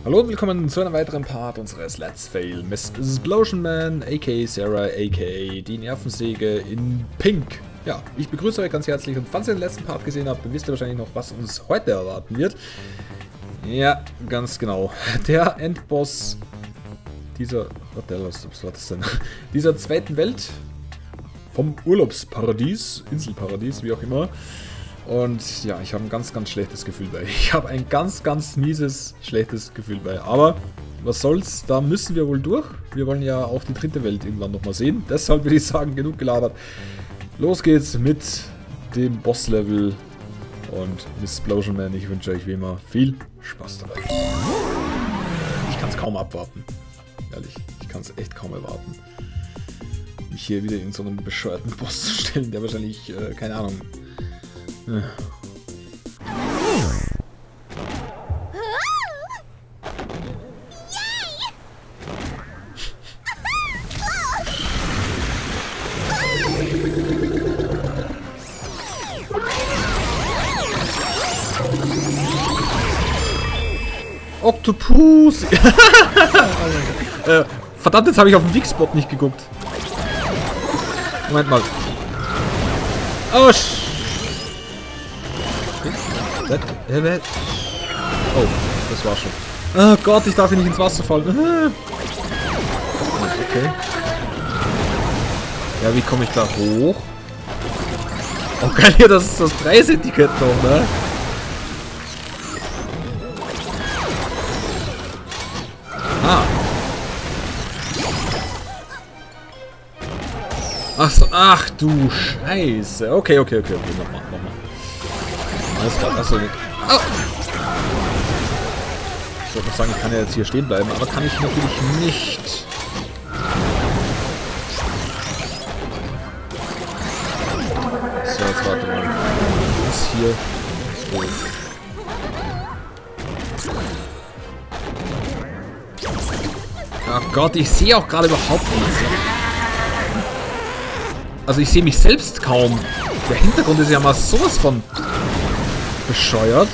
Hallo und willkommen zu einem weiteren Part unseres Let's Fail Miss Explosion Man, aka Sarah, aka die Nervensäge in Pink. Ja, ich begrüße euch ganz herzlich und falls ihr den letzten Part gesehen habt, dann wisst ihr wahrscheinlich noch, was uns heute erwarten wird. Ja, ganz genau. Der Endboss dieser, was war das denn? Dieser zweiten Welt vom Urlaubsparadies, Inselparadies, wie auch immer. Und ja, ich habe ein ganz, ganz schlechtes Gefühl bei. Ich habe ein ganz, ganz mieses, schlechtes Gefühl bei. Aber was soll's, da müssen wir wohl durch. Wir wollen ja auch die dritte Welt irgendwann nochmal sehen. Deshalb würde ich sagen, genug gelabert. Los geht's mit dem Boss-Level und Miss Explosion Man. Ich wünsche euch wie immer viel Spaß dabei. Ich kann es kaum abwarten. Ehrlich, ich kann es echt kaum erwarten. Mich hier wieder in so einen bescheuerten Boss zu stellen, der wahrscheinlich, keine Ahnung... Ja. Oktopus! Verdammt, jetzt habe ich auf den Wix-Spot nicht geguckt. Moment mal. Oh, oh, das war schon. Oh Gott, ich darf hier nicht ins Wasser fallen. Okay. Ja, wie komme ich da hoch? Oh geil, hier, das ist das Preisetikett noch, ne? Ah. Ach so, ach du Scheiße. Okay, nochmal. Alles klar, achso, nicht. Oh. Ich wollte noch sagen, ich kann ja jetzt hier stehen bleiben, aber kann ich natürlich nicht. So, jetzt warte mal. Was hier? Oh. Oh Gott, ich sehe auch gerade überhaupt nichts. Also ich sehe mich selbst kaum. Der Hintergrund ist ja mal sowas von bescheuert.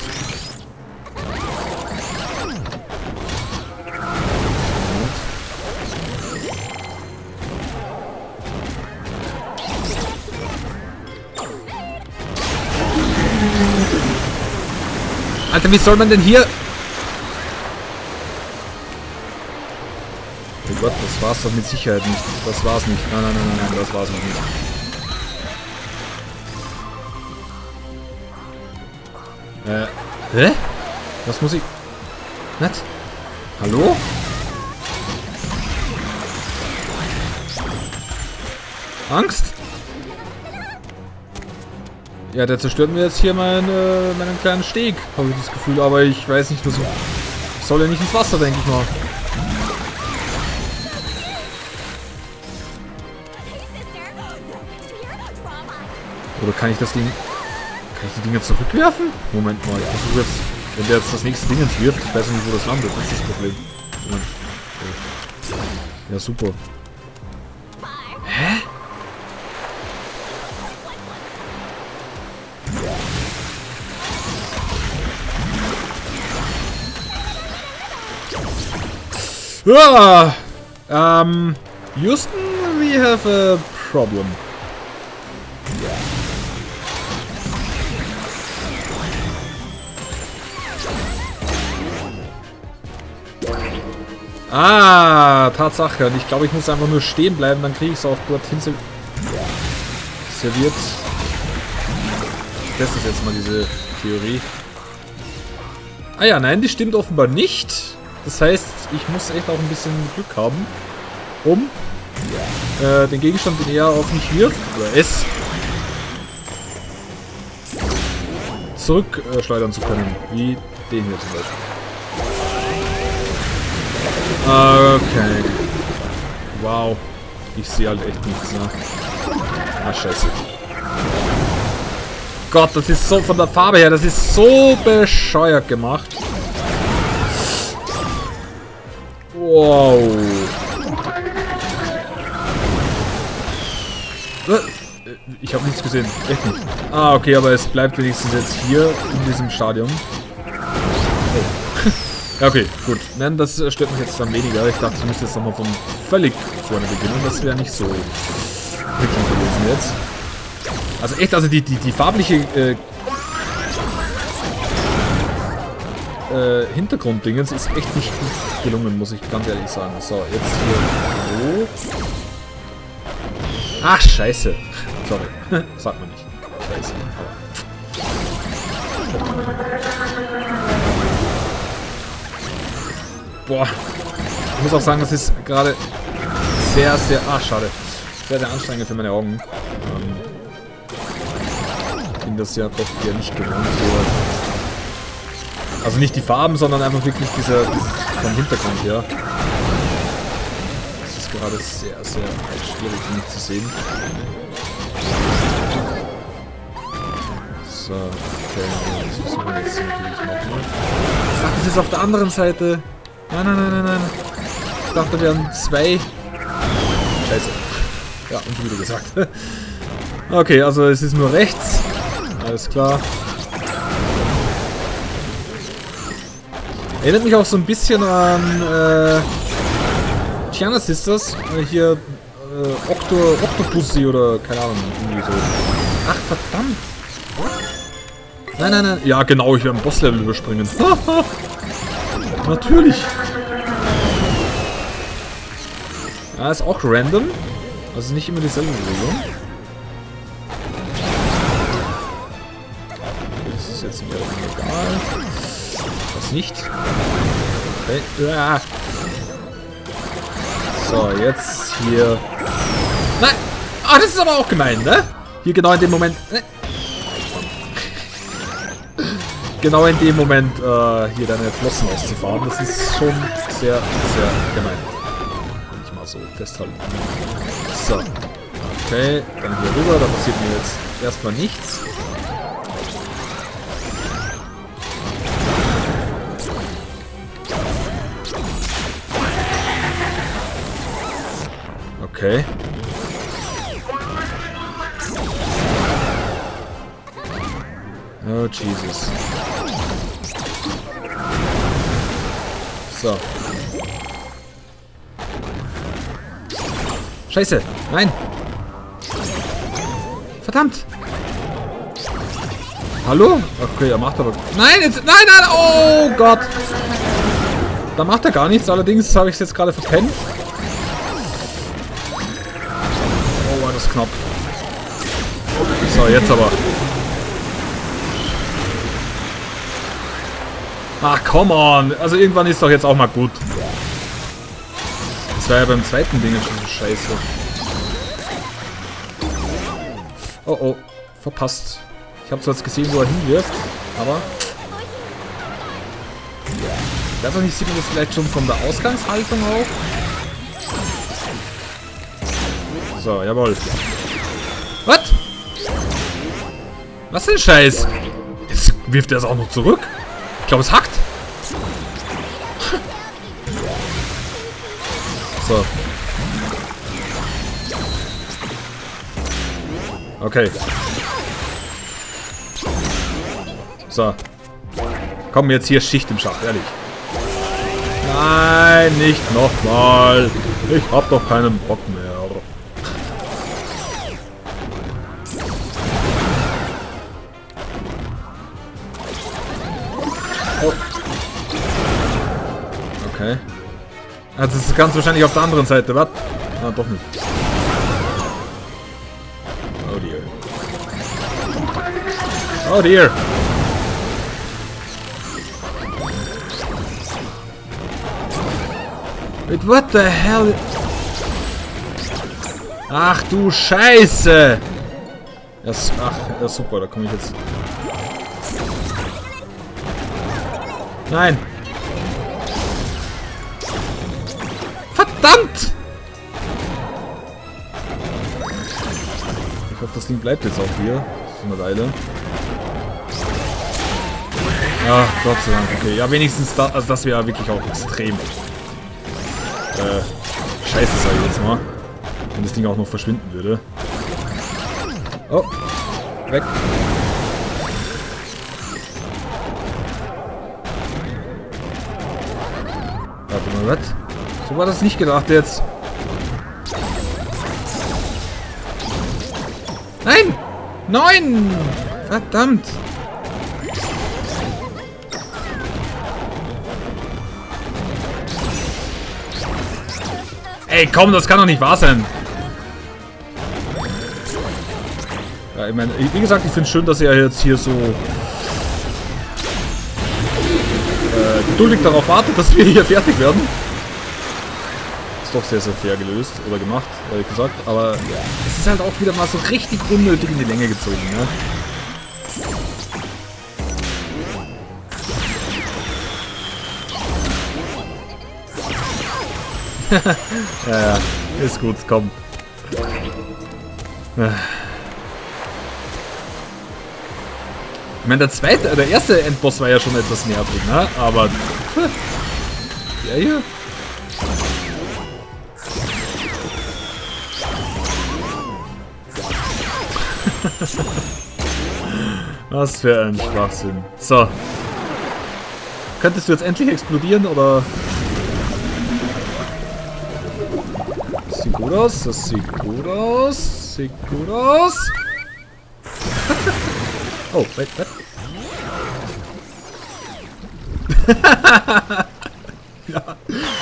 Alter, wie soll man denn hier... Oh Gott, das war's doch mit Sicherheit nicht. Das war's nicht. Nein, das war's noch nicht. Hä? Was muss ich... Nett? Hallo? Angst? Ja, der zerstört mir jetzt hier meinen kleinen Steg, habe ich das Gefühl. Aber ich weiß nicht, was ich soll ja nicht ins Wasser, denke ich mal. Oder kann ich das Ding... Kann ich die Dinger zurückwerfen? Moment mal, ich versuche jetzt... Wenn der jetzt das nächste Ding ins wirft, ich weiß nicht, wo das landet, das ist das Problem. Moment. Ja, super. Hä? Ah! Houston, we have a problem. Ah, Tatsache. Und ich glaube, ich muss einfach nur stehen bleiben, dann kriege ich es auch dorthin serviert. Das ist jetzt mal diese Theorie. Ah ja, nein, die stimmt offenbar nicht. Das heißt, ich muss echt auch ein bisschen Glück haben, um den Gegenstand, den er auf mich wirft, oder es, zurückschleudern zu können. Wie den hier zum Beispiel. Okay. Wow. Ich sehe halt echt nichts, ne? Ah, scheiße. Gott, das ist so von der Farbe her, das ist so bescheuert gemacht. Wow. Ich habe nichts gesehen. Echt nicht. Ah, okay, aber es bleibt wenigstens jetzt hier in diesem Stadion. Oh. Ja, okay, gut. Nein, das stört mich jetzt dann weniger. Ich dachte, ich müsste jetzt nochmal von völlig vorne beginnen. Das wäre nicht so wirklich gewesen jetzt. Also echt, also die farbliche Hintergrunddingens ist echt nicht gut gelungen, muss ich ganz ehrlich sagen. So, jetzt hier so. Ach, scheiße. Sorry. Sagt man nicht. Ich weiß nicht, aber... Boah. Ich muss auch sagen, das ist gerade sehr, sehr... Ah, schade. Sehr, sehr anstrengend für meine Augen. Ich bin das ja doch eher nicht gewohnt. Also nicht die Farben, sondern einfach wirklich dieser vom Hintergrund her. Das ist gerade sehr, sehr schwierig für mich zu sehen. So, okay, das müssen wir jetzt natürlich machen. Ach, das ist auf der anderen Seite. Nein, nein, nein, nein, nein. Ich dachte, wir haben zwei. Scheiße. Ja, und wieder gesagt. Okay, also es ist nur rechts. Alles klar. Erinnert mich auch so ein bisschen an Giana Sisters. Hier Octopussy oder keine Ahnung, irgendwie so. Ach, verdammt. Nein, nein, nein. Ja, genau, ich werde ein Bosslevel überspringen. Natürlich. Ja, ist auch random. Also nicht immer dieselbe Bewegung. Das ist jetzt mir egal. Das nicht. Okay. Ja. So, jetzt hier. Nein! Ah, das ist aber auch gemein, ne? Hier genau in dem Moment. Ne? Genau in dem Moment hier deine Flossen auszufahren. Das ist schon sehr, sehr gemein. Will ich mal so festhalten. So. Okay, dann hier rüber. Da passiert mir jetzt erstmal nichts. Okay. Oh, Jesus. So. Scheiße. Nein. Verdammt. Hallo? Okay, er macht aber... Nein, jetzt... Nein, nein! Oh Gott! Da macht er gar nichts. Allerdings habe ich es jetzt gerade verpennt. Oh, war das knapp. So, jetzt aber. Ach, come on. Also irgendwann ist doch jetzt auch mal gut. Das war ja beim zweiten Ding schon so scheiße. Oh, oh. Verpasst. Ich habe zwar jetzt gesehen, wo er hinwirft, aber... Ich weiß auch nicht, sieht man das vielleicht schon von der Ausgangshaltung auch? So, jawohl. Was? Was denn Scheiß? Jetzt wirft er es auch noch zurück. Ich glaube, es hackt. So. Okay. So. Komm, jetzt hier Schicht im Schacht, ehrlich. Nein, nicht nochmal. Ich hab doch keinen Bock mehr. Oh. Okay. Also das ist ganz wahrscheinlich auf der anderen Seite, was? Ah, doch nicht. Oh dear. Oh dear. Wait, what the hell? Ach du Scheiße! Ach, ja super, da komme ich jetzt... Nein! Verdammt! Ich hoffe, das Ding bleibt jetzt auch hier. So eine Weile. Ja, Gott sei Dank, okay. Ja, wenigstens da, also das wäre wirklich auch extrem. Scheiße, sag ich jetzt mal. Wenn das Ding auch noch verschwinden würde. Oh. Weg. Warte mal, was? So war das nicht gedacht jetzt. Nein! Nein! Verdammt! Ey, komm, das kann doch nicht wahr sein. Ja, ich meine, wie gesagt, ich finde es schön, dass er jetzt hier so geduldig darauf wartet, dass wir hier fertig werden. Ist doch sehr, sehr fair gelöst oder gemacht, ehrlich gesagt. Aber es ist halt auch wieder mal so richtig unnötig in die Länge gezogen, ne? Ja, ist gut, komm. Ich meine, der erste Endboss war ja schon etwas nervig, ne? Aber der hier? Was für ein Schwachsinn. So. Könntest du jetzt endlich explodieren, oder? Das sieht gut aus, das sieht gut aus, sieht gut aus. Oh, wait, what? Ja.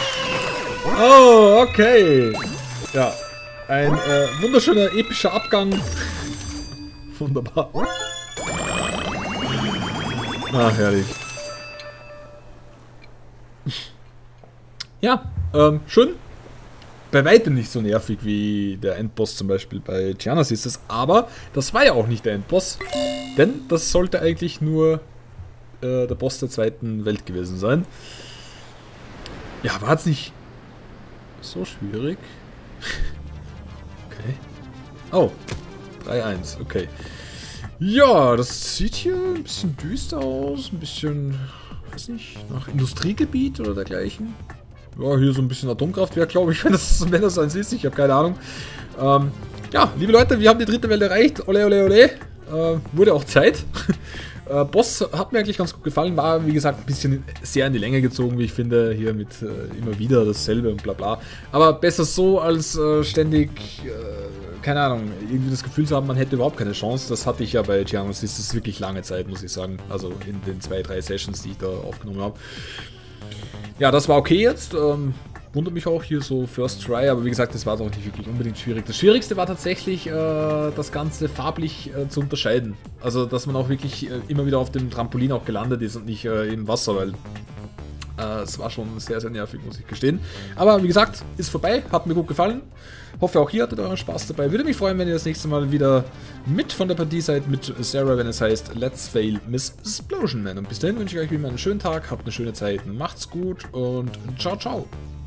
Oh, okay. Ja, ein wunderschöner, epischer Abgang. Wunderbar. Ah, herrlich. Ja, schön. Bei weitem nicht so nervig wie der Endboss zum Beispiel bei Giannis ist es, aber das war ja auch nicht der Endboss, denn das sollte eigentlich nur der Boss der zweiten Welt gewesen sein. Ja, war jetzt nicht so schwierig. Okay. Oh, 3-1, okay. Ja, das sieht hier ein bisschen düster aus, ein bisschen, weiß nicht, nach Industriegebiet oder dergleichen. Ja, hier so ein bisschen Atomkraftwerk, glaube ich, wenn das eins ist. Ich habe keine Ahnung. Ja, liebe Leute, wir haben die dritte Welt erreicht. Ole, ole, ole. Wurde auch Zeit. Boss hat mir eigentlich ganz gut gefallen. War, wie gesagt, ein bisschen sehr in die Länge gezogen, wie ich finde. Hier mit immer wieder dasselbe und bla bla. Aber besser so, als ständig, keine Ahnung, irgendwie das Gefühl zu haben, man hätte überhaupt keine Chance. Das hatte ich ja bei Giannis. Das ist wirklich lange Zeit, muss ich sagen. Also in den 2-3 Sessions, die ich da aufgenommen habe. Ja, das war okay jetzt. Wundert mich auch hier so First Try, aber wie gesagt, das war doch nicht wirklich unbedingt schwierig. Das Schwierigste war tatsächlich, das Ganze farblich zu unterscheiden. Also, dass man auch wirklich immer wieder auf dem Trampolin auch gelandet ist und nicht im Wasser, weil es war schon sehr, sehr nervig, muss ich gestehen. Aber wie gesagt, ist vorbei, hat mir gut gefallen. Hoffe auch ihr hattet euren Spaß dabei. Würde mich freuen, wenn ihr das nächste Mal wieder mit von der Partie seid, mit Sarah, wenn es heißt Let's Fail Miss Splosion Man. Und bis dahin wünsche ich euch wie immer einen schönen Tag, habt eine schöne Zeit, macht's gut und ciao, ciao.